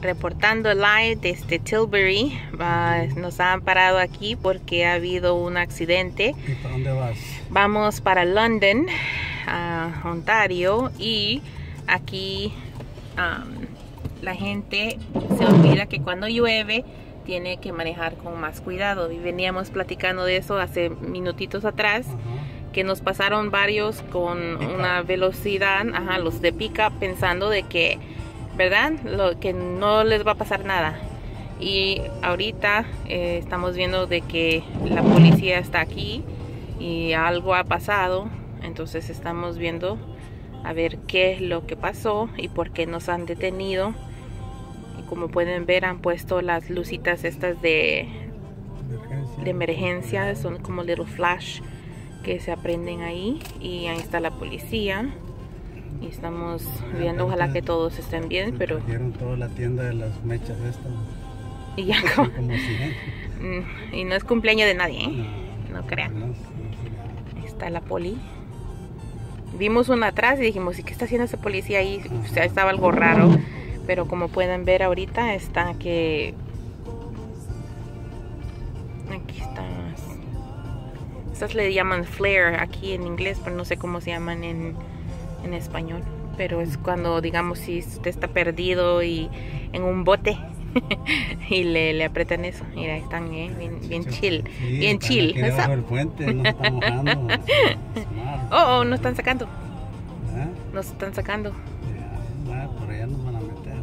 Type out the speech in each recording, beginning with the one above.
reportando live desde Tilbury. Nos han parado aquí porque ha habido un accidente. ¿Y para dónde vas? Vamos para London, Ontario, y aquí la gente se olvida que cuando llueve tiene que manejar con más cuidado, y veníamos platicando de eso hace minutitos atrás. Que nos pasaron varios con una velocidad, los de pick-up, pensando de que, ¿verdad? Que no les va a pasar nada. Y ahorita estamos viendo de que la policía está aquí y algo ha pasado. Entonces estamos viendo a ver qué es lo que pasó y por qué nos han detenido. Y como pueden ver, han puesto las lucitas estas de emergencia, son como little flash que se aprenden ahí, y ahí está la policía y estamos viendo, ojalá que todos estén bien, pero trajeron toda la tienda de las mechas estas y ya como y no es cumpleaños de nadie, no crean. Ahí está la poli. Vimos una atrás y dijimos, ¿y qué está haciendo ese policía ahí? O sea, estaba algo raro, pero como pueden ver ahorita está que aquí está. Estas le llaman flare aquí en inglés, pero no sé cómo se llaman en español. Pero es cuando, digamos, si usted está perdido y en un bote y le apretan eso. Mira, están bien chill. Sí, bien chill. Bajo el puente, no está mojando. Oh, nos están sacando. ¿Eh? Nos están sacando. Ya, por allá nos van a meter.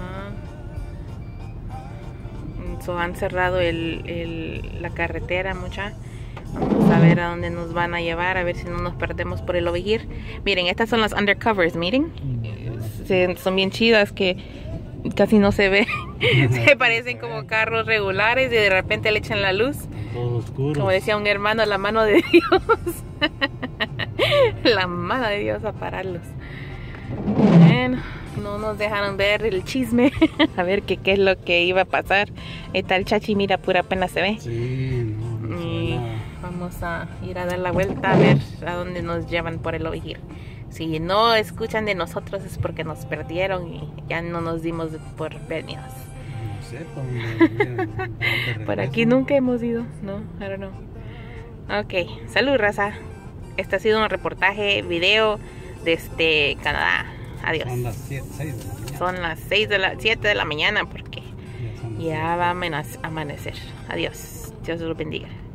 Han cerrado la carretera, mucha. Vamos a ver a dónde nos van a llevar, a ver si no nos perdemos por el Overhear. Miren, estas son las undercovers, miren. Son bien chidas, que casi no se ve. Se parecen como carros regulares y de repente le echan la luz. Todos oscuros. Como decía un hermano, la mano de Dios. La mano de Dios a pararlos. Bueno, no nos dejaron ver el chisme. A ver qué es lo que iba a pasar. Ahí está el chachi, mira, pura pena se ve. Sí, y vamos a ir a dar la vuelta a ver a dónde nos llevan por el Overhear. Si no escuchan de nosotros es porque nos perdieron y ya no nos dimos por venidos. No sé, por aquí nunca hemos ido, no, I don't know. Ok, salud, raza. Este ha sido un reportaje video desde Canadá. Adiós. Son las 6 de la mañana. Son las 7 de la mañana porque ya va a amanecer. Adiós. Dios los bendiga.